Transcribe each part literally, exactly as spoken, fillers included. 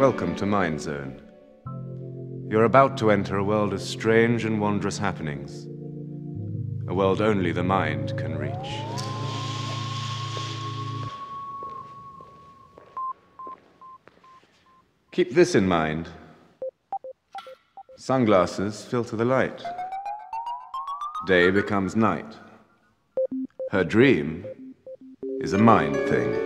Welcome to MiNDZone. You're about to enter a world of strange and wondrous happenings. A world only the mind can reach. Keep this in mind. Sunglasses filter the light. Day becomes night. Her dream is a mind thing.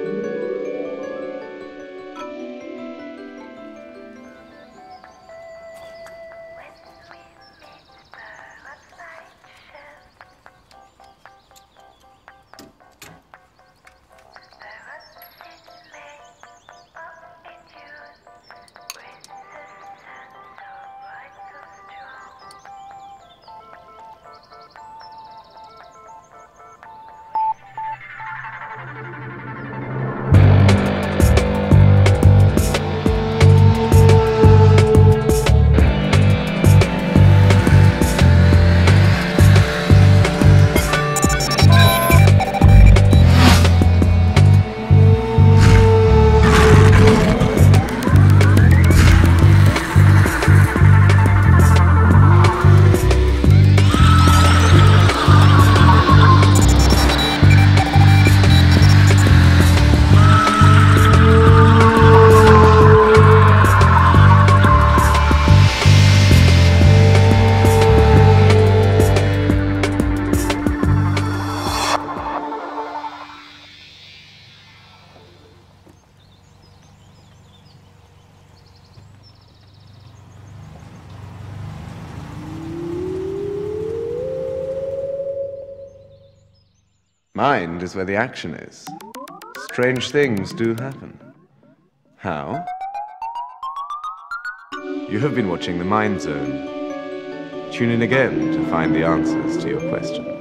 Mind is where the action is. Strange things do happen. How? You have been watching the MiNDZone. Tune in again to find the answers to your questions.